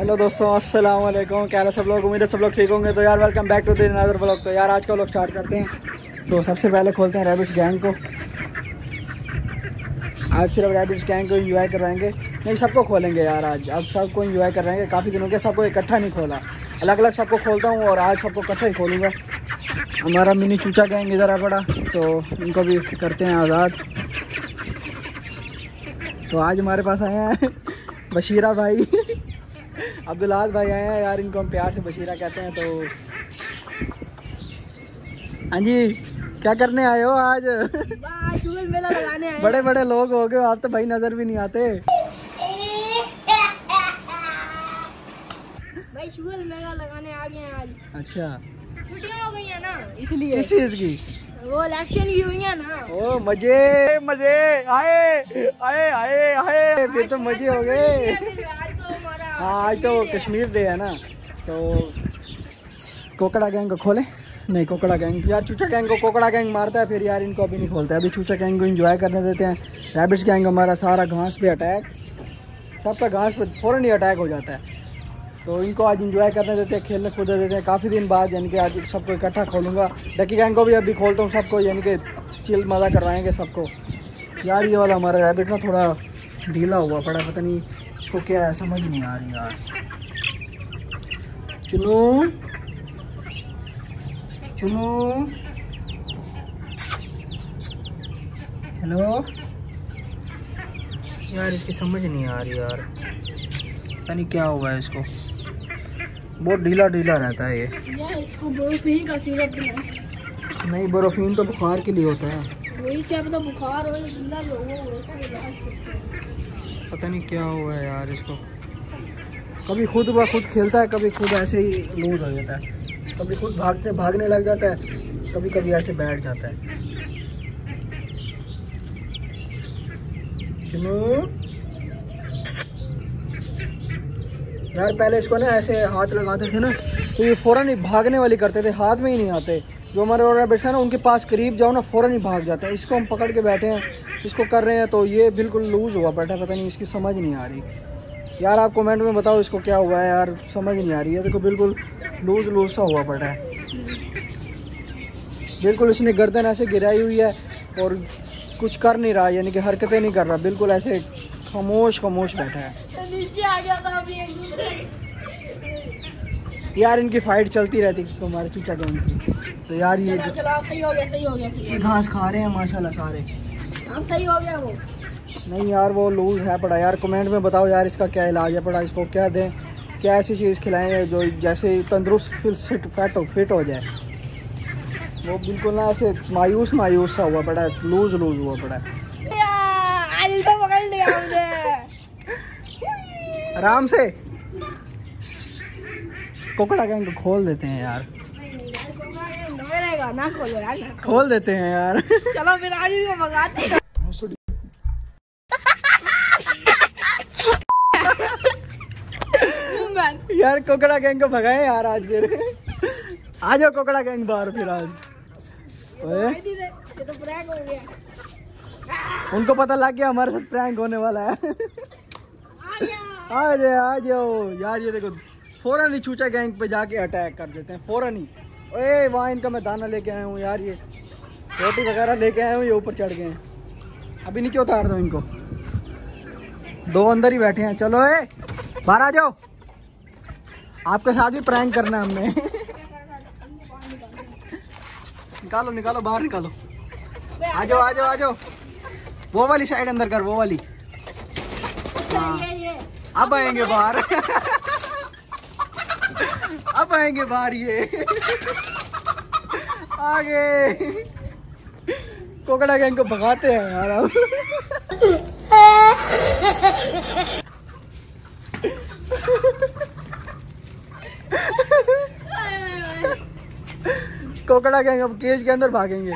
Hello दोस्तों, अस्सलाम वालेकुम। क्या हाल है सब लोग? उम्मीद है सब लोग ठीक होंगे। तो यार welcome back to the another vlog. तो यार आज का व्लॉग स्टार्ट करते हैं। तो सबसे पहले खोलते हैं रैबिट्स गैंग को। आज सिर्फ रैबिट्स गैंग को एंजॉय करवाएंगे, नहीं सबको खोलेंगे यार। आज अब सबको एंजॉय कराएंगे। काफ़ी दिनों के सबको इकट्ठा नहीं खोला, अलग अलग सबको खोलता हूँ और आज सबको इकट्ठा ही खोलूँगा। हमारा मिनी चूचा गैंग इधर आ पड़ा, तो इनको भी करते हैं आज़ाद। तो आज हमारे पास आए हैं बशीरा भाई अब्दुल्लाह भाई आए हैं यार, इनको हम प्यार से बशीरा कहते हैं। तो हाँ जी, क्या करने आए हो आज? शुगर मेला लगाने आए। बड़े बड़े लोग हो गए आप तो भाई, नजर भी नहीं आते भाई। शुगर मेला लगाने आ गए हैं आज। अच्छा, छुट्टियां हो गई है ना, इसलिए। किस चीज की? वो इलेक्शन की हुई है ना। ओ मजे मजे आए आए आए आए, फिर तो मजे हो गए। हाँ आज तो कश्मीर डे है ना, तो कोकड़ा गैंग को खोले। नहीं कोकड़ा गैंग यार, चूचा गैंग को कोकड़ा गैंग मारता है फिर यार, इनको अभी नहीं खोलता है। अभी चूचा गैंग को एंजॉय करने देते हैं। रैबिट्स गैंग हमारा सारा घास पे अटैक, सबका घास पे फ़ौरन ही अटैक हो जाता है। तो इनको आज एंजॉय करने देते हैं, खेलने कूदने देते हैं। काफ़ी दिन बाद यानी कि आज सबको इकट्ठा खोलूँगा। डकी गैंग को भी अभी खोलता हूँ सबको, यानी कि चिल मज़ा करवाएंगे सबको। यार ये वाला हमारा रैबिट ना थोड़ा ढीला हुआ पड़ा, पता नहीं इसको क्या है, समझ नहीं आ रही यार। चुनू चुनू, हेलो यार, इसकी समझ नहीं आ रही यार, पता नहीं क्या हुआ है इसको। बहुत ढीला ढीला रहता है ये। इसको बोरोफिन का सिरप दिया। नहीं, बोरोफिन तो बुखार के लिए होता है। वही क्या पता बुखार हो, पता नहीं क्या हुआ है यार इसको। कभी खुद ब खुद खेलता है, कभी खुद ऐसे ही लूज हो जाता है, कभी खुद भागने लग जाता है, कभी कभी ऐसे बैठ जाता है। यार पहले इसको ना ऐसे हाथ लगाते थे ना, तो ये फ़ौरन ही भागने वाली करते थे, हाथ में ही नहीं आते। जो हमारे और रैबिट्स है ना, उनके पास करीब जाओ ना फ़ौरन ही भाग जाते हैं। इसको हम पकड़ के बैठे हैं, इसको कर रहे हैं, तो ये बिल्कुल लूज़ हुआ बैठा, पता नहीं इसकी समझ नहीं आ रही यार। आप कमेंट में बताओ इसको क्या हुआ है यार, समझ नहीं आ रही है। देखो बिल्कुल लूज़ सा हुआ पड़ा है, बिल्कुल इसने गर्दन ऐसे गिराई हुई है और कुछ कर नहीं रहा, यानी कि हरकतें नहीं कर रहा, बिल्कुल ऐसे खामोश बैठा है। नीचे आ गया था अभी एक दूसरे। यार इनकी फाइट चलती रहती है हमारे चूचा गैंग की। तो यार ये चला सही हो गया। घास खा रहे हैं माशाल्लाह सारे। हम सही हो गया वो। नहीं यार वो लूज है पड़ा यार। कमेंट में बताओ यार इसका क्या इलाज है पड़ा, इसको क्या दें, क्या ऐसी चीज़ खिलाएं जो जैसे तंदुरुस्त फिट हो जाए। वो बिल्कुल ना ऐसे मायूस सा हुआ पड़ा है, लूज हुआ पड़ा है। पकड़ लिया हमने। आराम से कोकड़ा गैंग को खोल देते हैं यार, ना खोलो यार, खोल देते हैं यार। चलो फिर आज इनको भगाते हैं। यार कोकड़ा गैंग को भगाए यार आज फिर। आ जाओ कोकड़ा गैंग बाहर फिर आज। ये तो प्रैंक हो गया। उनको पता लग गया हमारे साथ प्रैंक होने वाला है। आ जाओ यार। ये देखो फ़ौरन ही चूचा गैंग पे जाके अटैक कर देते हैं फ़ौरन ही। ओए वहाँ इनका मैं दाना लेके आया हूँ यार, ये रोटी वगैरह लेके आया हूँ, ये ऊपर चढ़ गए हैं। अभी नीचे उतार दो इनको, दो अंदर ही बैठे हैं। चलो ए बाहर आ जाओ, आपके साथ भी प्रैंक करना है हमने। निकालो बाहर निकालो। आ जाओ। वो वाली साइड अंदर कर, वो वाली। हाँ अब आएंगे बाहर। अब आएंगे बाहर ये। आगे कोकड़ा गैंग को भगाते हैं यार अब। कोकड़ा गैंग अब केज के अंदर भागेंगे।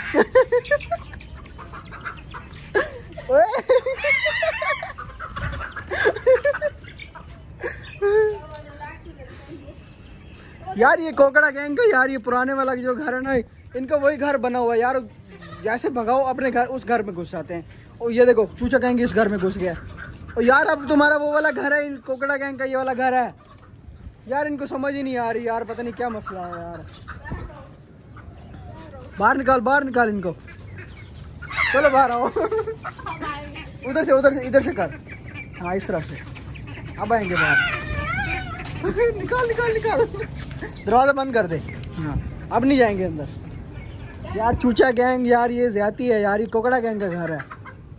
यार ये कोकड़ा गैंग का यार, ये पुराने वाला जो घर है ना, इनका वही घर बना हुआ है यार। जैसे भगाओ अपने घर, उस घर में घुस जाते हैं। और ये देखो चूचा गैंग इस घर में घुस गया, और यार अब तुम्हारा वो वाला घर है, इन कोकड़ा गैंग का ये वाला घर है यार। इनको समझ ही नहीं आ रही यार, पता नहीं क्या मसला है यार। बाहर निकाल इनको। चलो बाहर आओ। उधर से इधर से कर। हाँ इस तरफ से। अब आएंगे बाहर। निकाल। दरवाजा बंद कर दे। हाँ अब नहीं जाएंगे अंदर यार। चूचा गैंग यार, ये ज्यादती है यार। ये कोकड़ा गैंग का घर है।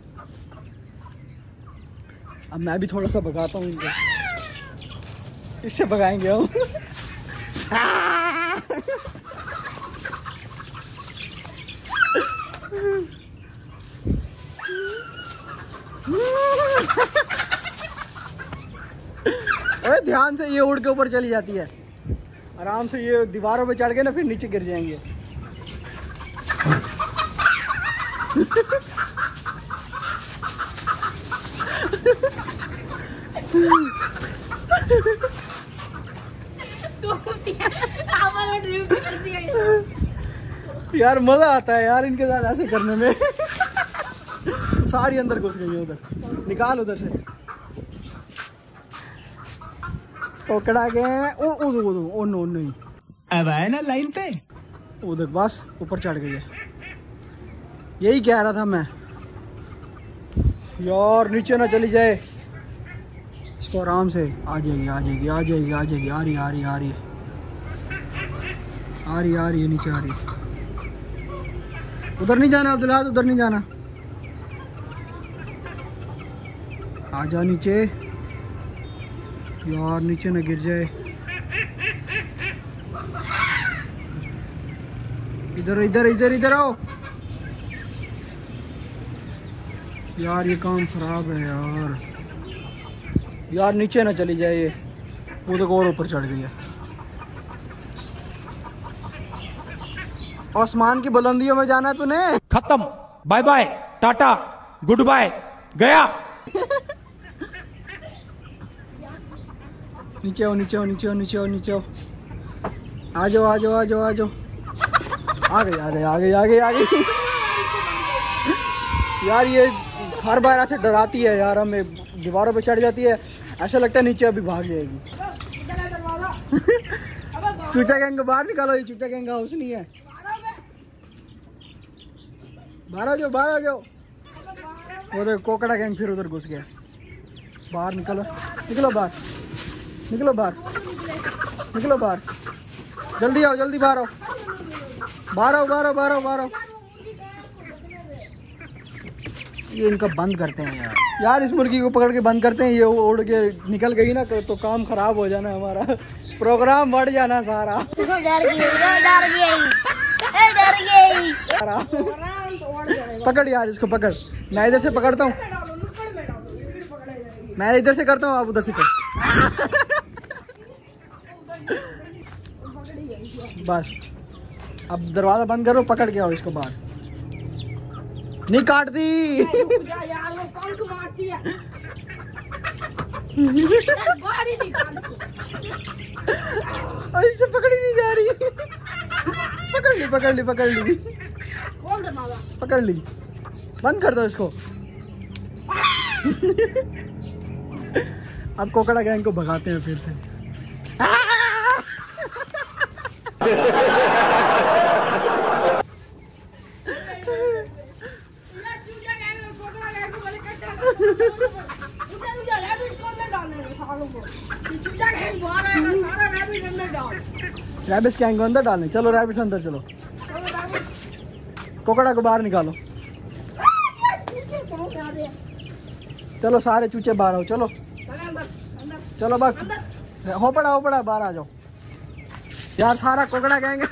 अब मैं भी थोड़ा सा भगाता हूँ इनको। इससे भगाएंगे हम। अरे ध्यान से, ये उड़ के ऊपर चली जाती है आराम से। ये दीवारों पे चढ़ गए ना, फिर नीचे गिर जाएंगे। यार मजा आता है यार इनके साथ ऐसे करने में। सारी अंदर घुस गई है। उधर निकाल, उधर से। कोकड़ा गए। ओ नो नहीं, अब आए ना लाइन पे। उधर बस ऊपर चढ़ गई है। यही कह रहा था मैं यार, नीचे ना चली जाए। इसको आराम से। आ जाएगी। आ रही है नीचे आ रही है। उधर नहीं जाना अब्दुल्ला, उधर नहीं जाना। आ जा नीचे यार, नीचे ना गिर जाए। इधर आओ यार। ये काम खराब है यार। नीचे ना चली जाए ये। वो तो और ऊपर चढ़ गई है। आसमान की बुलंदियों में जाना है तूने। खत्म, bye bye, tata, goodbye, गया। नीचे आओ। आ जाओ। आ गई। यार ये हर बार ऐसे डराती है यार हमें। दीवारों पे चढ़ जाती है, ऐसा लगता है नीचे अभी भाग जाएगी। चूचा गैंग को बाहर निकालो। ये चूचा गैंग का हाउस नहीं है। बाहर आ जाओ। वो तो कोकड़ा गैंग फिर उधर घुस गया। बाहर निकलो बाहर। जल्दी आओ, बाहर आओ। ये इनका बंद करते हैं यार। इस मुर्गी को पकड़ के बंद करते हैं। ये उड़ के निकल गई ना तो काम खराब हो जाना, हमारा प्रोग्राम बढ़ जाना सारा। डर गई। पकड़ यार, इसको पकड़। मैं इधर से पकड़ता हूँ। मैं इधर से करता हूँ, आप उधर से कर। बस अब दरवाजा बंद करो। पकड़ के आओ इसको बाहर। नहीं काटती यार, वो पंख मारती है। इसे पकड़ी नहीं जा रही। पकड़ ली। बंद कर दो इसको। अब कोकड़ा गैंग को भगाते हैं फिर से। रैबिट्स गैंग को अंदर डालने। चलो रैबिट्स अंदर चलो। कोकड़ा को बाहर निकालो। चलो सारे चूचे बाहर आओ। चलो बस हो पड़ा बाहर आ जाओ यार। सारा कोकड़ा गैंग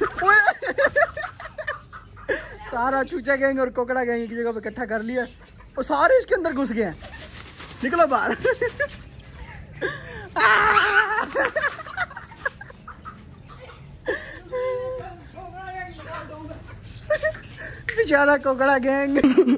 सारा चूचा गैंग और कोकड़ा गैंग एक जगह पे इकट्ठा कर लिया और सारे इसके अंदर घुस गए हैं। निकलो बाहर। बेचारा कोकड़ा गैंग।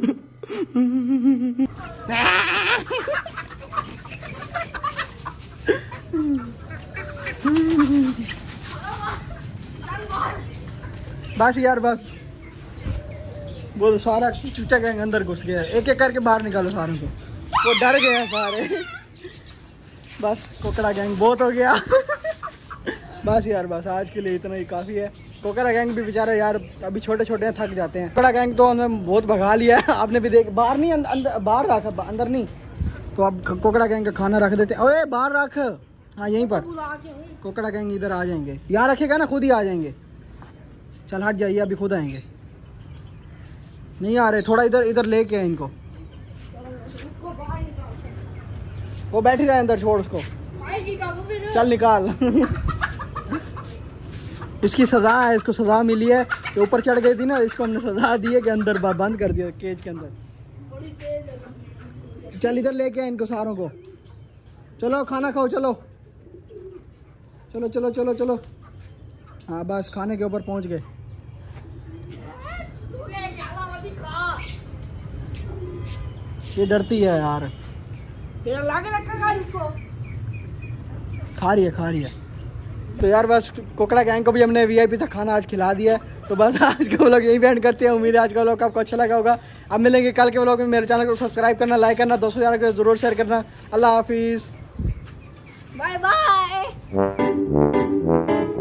बस यार बस। वो तो सारा चूचा गैंग अंदर घुस गया। एक एक करके बाहर निकालो सारों को। वो डर गए हैं सारे। बस कोकड़ा गैंग बहुत हो गया। बस यार बस आज के लिए इतना ही काफ़ी है। कोकड़ा गैंग भी बेचारे यार अभी छोटे छोटे हैं, थक जाते हैं। कोकड़ा गैंग तो हमने बहुत भगा लिया है, आपने भी देख। बाहर नहीं, अंदर बाहर रखा, अंदर नहीं। तो अब कोकड़ा गैंग का खाना रख देते हैं। ओए बाहर रख, हाँ यहीं पर। कोकड़ा गैंग इधर आ जाएंगे, यहाँ रखेगा ना खुद ही आ जाएंगे। चल हट जाइए, अभी खुद आएंगे। नहीं आ रहे, थोड़ा इधर इधर लेके आए इनको। वो बैठ ही रहा है अंदर, छोड़ उसको। चल निकाल। इसकी सजा है, इसको सजा मिली है। ये ऊपर चढ़ गई थी ना, इसको हमने सजा दी है कि अंदर बंद कर दिया केज के अंदर। चल इधर लेके आए इनको सारों को। चलो खाना खाओ, चलो चलो चलो चलो चलो। हाँ बस खाने के ऊपर पहुंच गए। ये डरती है यार। खा रही है। तो यार बस कोकड़ा गैंग को भी हमने VIP सा खाना आज खिला दिया है। तो बस आज के व्लॉग यही एंड करते हैं। उम्मीद है आज का व्लॉग आपको अच्छा लगा होगा। अब मिलेंगे कल के व्लॉग में। मेरे चैनल को सब्सक्राइब करना, लाइक करना, दोस्तों यार को जरूर शेयर करना। अल्लाह हाफिज़, बाय बाय।